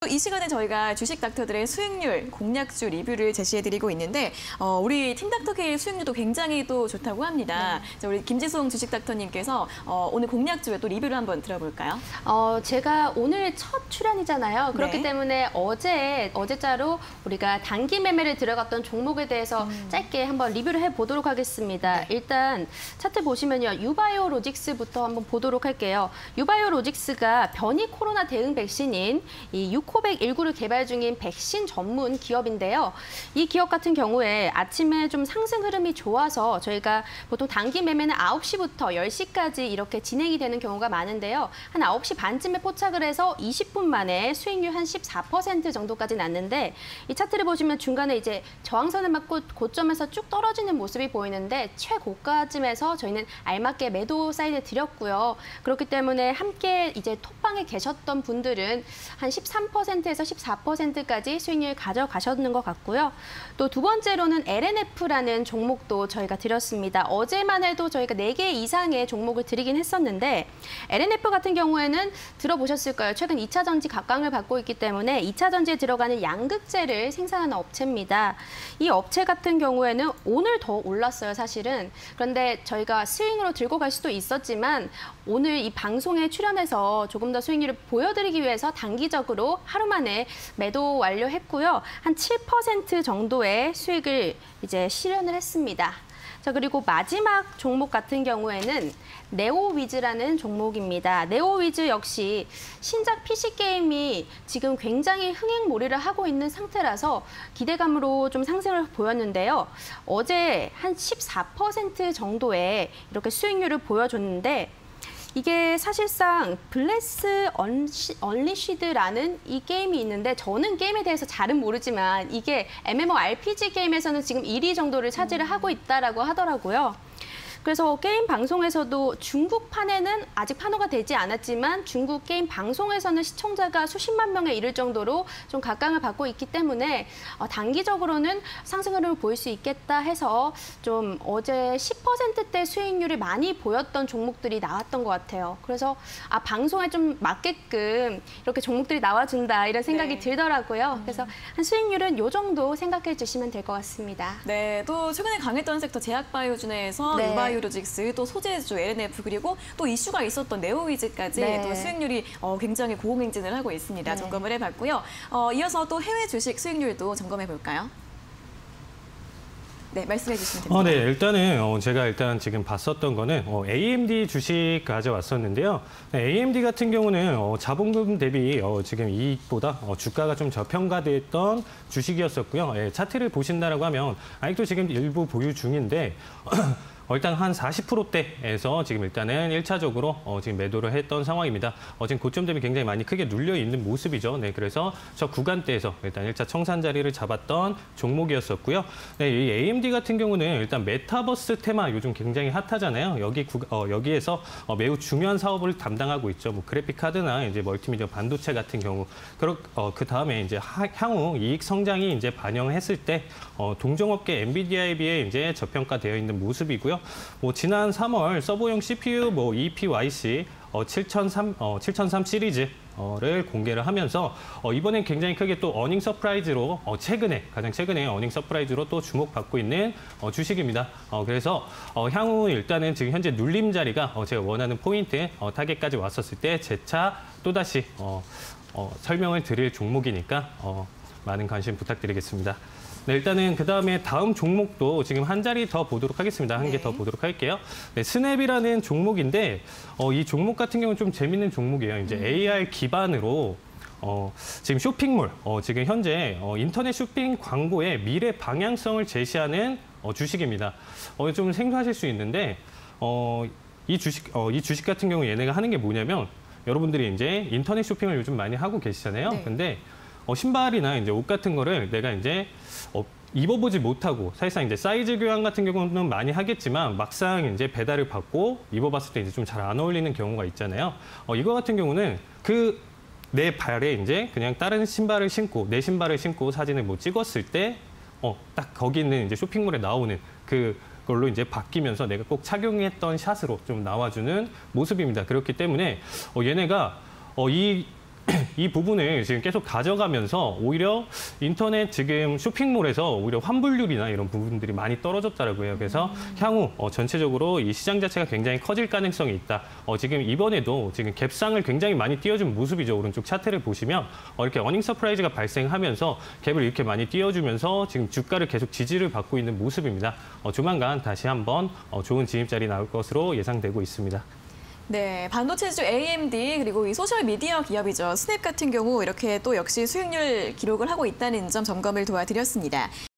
이 시간에 저희가 주식 닥터들의 수익률, 공략주 리뷰를 제시해드리고 있는데 우리 팀 닥터계의 수익률도 굉장히 또 좋다고 합니다. 자, 우리 김지송 주식 닥터님께서 오늘 공략주에 또 리뷰를 한번 들어볼까요? 제가 오늘 첫 출연이잖아요. 그렇기 때문에 어제자로 우리가 단기 매매를 들어갔던 종목에 대해서 짧게 한번 리뷰를 해보도록 하겠습니다. 일단 차트 보시면요. 유바이오로직스부터 한번 보도록 할게요. 유바이오로직스가 변이 코로나 대응 백신인 이 코백19를 개발 중인 백신 전문 기업인데요. 이 기업 같은 경우에 아침에 좀 상승 흐름이 좋아서 저희가 보통 단기 매매는 9시부터 10시까지 이렇게 진행이 되는 경우가 많은데요. 한 9시 반쯤에 포착을 해서 20분 만에 수익률 한 14% 정도까지 났는데 이 차트를 보시면 중간에 이제 저항선을 맞고 고점에서 쭉 떨어지는 모습이 보이는데 최고가쯤에서 저희는 알맞게 매도 사인을 드렸고요. 그렇기 때문에 함께 이제 톡방에 계셨던 분들은 한 13%에서 14%까지 수익률 가져가셨는 것 같고요. 또 두 번째로는 LNF라는 종목도 저희가 드렸습니다. 어제만 해도 저희가 4개 이상의 종목을 드리긴 했었는데 LNF 같은 경우에는 들어보셨을까요? 최근 2차 전지 각광을 받고 있기 때문에 2차 전지에 들어가는 양극재를 생산하는 업체입니다. 이 업체 같은 경우에는 오늘 더 올랐어요, 사실은. 그런데 저희가 스윙으로 들고 갈 수도 있었지만 오늘 이 방송에 출연해서 조금 더 수익률을 보여드리기 위해서 단기적으로 하루 만에 매도 완료했고요. 한 7% 정도의 수익을 이제 실현을 했습니다. 자, 그리고 마지막 종목 같은 경우에는 네오위즈라는 종목입니다. 네오위즈 역시 신작 PC게임이 지금 굉장히 흥행몰이를 하고 있는 상태라서 기대감으로 좀 상승을 보였는데요. 어제 한 14% 정도의 이렇게 수익률을 보여줬는데 이게 사실상 블레스 언리시드라는 이 게임이 있는데 저는 게임에 대해서 잘은 모르지만 이게 MMORPG 게임에서는 지금 1위 정도를 차지를 하고 있다라고 하더라고요. 그래서 게임 방송에서도 중국판에는 아직 판호가 되지 않았지만 중국 게임 방송에서는 시청자가 수십만 명에 이를 정도로 좀 각광을 받고 있기 때문에 단기적으로는 상승 흐름을 보일 수 있겠다 해서 좀 어제 10%대 수익률이 많이 보였던 종목들이 나왔던 것 같아요. 그래서 방송에 좀 맞게끔 이렇게 종목들이 나와준다 이런 생각이 들더라고요. 그래서 한 수익률은 이 정도 생각해 주시면 될 것 같습니다. 네, 또 최근에 강했던 섹터 제약바이오준에서 유바이오로직스, 또 소재주, LNF, 그리고 또 이슈가 있었던 네오위즈까지 또 수익률이 굉장히 고공행진을 하고 있습니다. 점검을 해봤고요. 이어서 또 해외 주식 수익률도 점검해 볼까요? 네, 말씀해 주시면 됩니다. 네, 일단은 제가 지금 봤었던 거는 AMD 주식 가져왔었는데요. AMD 같은 경우는 자본금 대비 지금 이익보다 주가가 좀 저평가됐던 주식이었었고요. 차트를 보신다라고 하면 아직도 지금 일부 보유 중인데 일단 한 40%대에서 지금 일단은 1차적으로 지금 매도를 했던 상황입니다. 지금 고점 대비 굉장히 많이 크게 눌려 있는 모습이죠. 네, 그래서 저 구간대에서 일단 1차 청산 자리를 잡았던 종목이었었고요. 네, 이 AMD 같은 경우는 일단 메타버스 테마 요즘 굉장히 핫하잖아요. 여기에서 매우 중요한 사업을 담당하고 있죠. 뭐 그래픽 카드나 이제 멀티미디어 반도체 같은 경우. 그 다음에 이제 향후 이익 성장이 이제 반영했을 때 동종업계 엔비디아에 비해 이제 저평가되어 있는 모습이고요. 지난 3월 서버용 CPU EPYC 7003 시리즈를 공개를 하면서 이번엔 굉장히 크게 또 어닝 서프라이즈로 가장 최근에 어닝 서프라이즈로 또 주목받고 있는 주식입니다. 그래서 향후 일단은 지금 현재 눌림 자리가 제가 원하는 포인트 타겟까지 왔었을 때 재차 또다시 설명을 드릴 종목이니까 많은 관심 부탁드리겠습니다. 네, 일단은 그다음에 다음 종목도 지금 한 자리 더 보도록 하겠습니다. 한 개 더 보도록 할게요. 네, 스냅이라는 종목인데 이 종목 같은 경우는 좀 재밌는 종목이에요. 이제 AR 기반으로 지금 쇼핑몰, 지금 현재 인터넷 쇼핑 광고의 미래 방향성을 제시하는 주식입니다. 좀 생소하실 수 있는데 이 주식 같은 경우 얘네가 하는 게 뭐냐면 여러분들이 이제 인터넷 쇼핑을 요즘 많이 하고 계시잖아요. 근데 신발이나 이제 옷 같은 거를 내가 이제 입어보지 못하고 사실상 이제 사이즈 교환 같은 경우는 많이 하겠지만 막상 이제 배달을 받고 입어봤을 때 이제 좀 잘 안 어울리는 경우가 있잖아요. 이거 같은 경우는 내 발에 이제 그냥 다른 신발을 신고 내 신발을 신고 사진을 찍었을 때 딱 거기 있는 이제 쇼핑몰에 나오는 그걸로 이제 바뀌면서 내가 꼭 착용했던 샷으로 좀 나와주는 모습입니다. 그렇기 때문에 얘네가 이 부분을 지금 계속 가져가면서 오히려 인터넷 지금 쇼핑몰에서 오히려 환불률이나 이런 부분들이 많이 떨어졌다라고 해요. 그래서 향후 전체적으로 이 시장 자체가 굉장히 커질 가능성이 있다. 지금 이번에도 지금 갭상을 굉장히 많이 띄워준 모습이죠. 오른쪽 차트를 보시면 이렇게 어닝 서프라이즈가 발생하면서 갭을 이렇게 많이 띄워주면서 지금 주가를 계속 지지를 받고 있는 모습입니다. 조만간 다시 한번 좋은 진입자리 나올 것으로 예상되고 있습니다. 네, 반도체주 AMD 그리고 이 소셜 미디어 기업이죠. 스냅 같은 경우 이렇게 또 역시 수익률 기록을 하고 있다는 점 점검을 도와드렸습니다.